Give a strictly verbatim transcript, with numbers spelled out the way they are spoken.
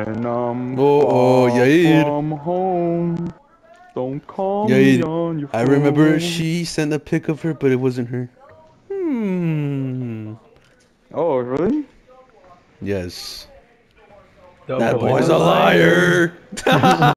When I'm Oh, oh, far Yair. from home, don't call me Yair. on your phone. I remember she sent a pic of her, but it wasn't her. Hmm. Oh, really? Yes. The That boy's boy's a a liar. liar.